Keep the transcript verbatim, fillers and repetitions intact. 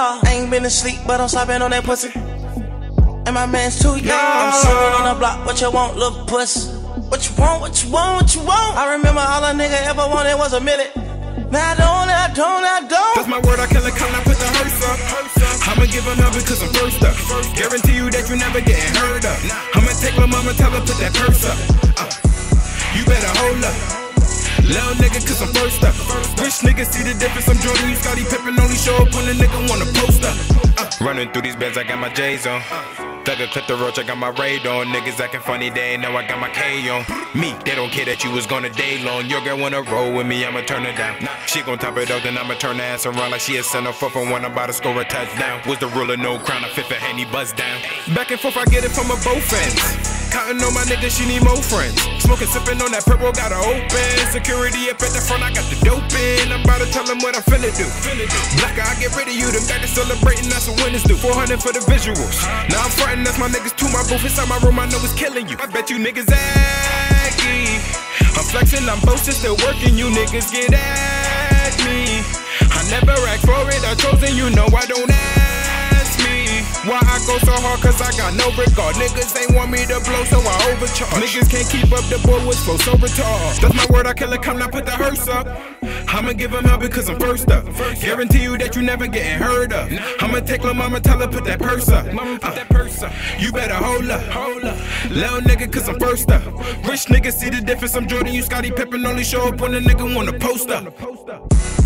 I ain't been asleep, but I'm slopping on that pussy. And my man's too young. I'm sitting on the block, what you want, little puss? What you want, what you want, what you want? I remember all a nigga ever wanted was a minute. Now I don't, I don't, I don't. That's my word, I kill a count, I put the hearse up. I'ma give them up because I'm first up. Guarantee you that you never getting heard of. I'ma take my mama, tell her put that purse up. uh, You better hold up, little nigga, cause I'm first up. Rich niggas see the difference, I'm Jordan, you Scottie Pippen. Only show up when a nigga wanna post up. uh, Running through these beds, I got my J's on. Thugger clip the roach, I got my raid on. Niggas acting funny, they ain't know I got my K on. Me, they don't care that you was gonna day long. Your girl wanna roll with me, I'ma turn her down. She gon' top it up, then I'ma turn her ass around like she a center for from one. I'm about to score a touchdown. Was the ruler, no crown, a fifth of Henny buzz down. Back and forth, I get it from a both ends. Counting on my niggas, she need more friends. Smoking, sipping on that purple, gotta open. Security up at the front, I got the dope in. I'm about to tell them what I'm finna do. Blacker, I get rid of you, them back to celebrating, that's what winners do. four hundred for the visuals. Now I'm frontin', that's my niggas too. My booth inside my room, I know it's killing you. I bet you niggas aggy. I'm flexing, I'm boasting, still working. You niggas get at me. I never asked for it, I chosen, you know I don't ask me. Why I go so hard, cause I got no regard. Niggas ain't want me to blow, so I overcharge. Niggas can't keep up, the boy was flow so retarded. That's my word, I kill a come, now put the hearse up. I'ma give him up because I'm first up. Guarantee you that you never getting heard of. I'ma take lil' mama, tell her put that purse up. uh, You better hold up, little nigga, cause I'm first up. Rich niggas see the difference, I'm Jordan, you Scottie Pippen. Only show up when a nigga wanna post up.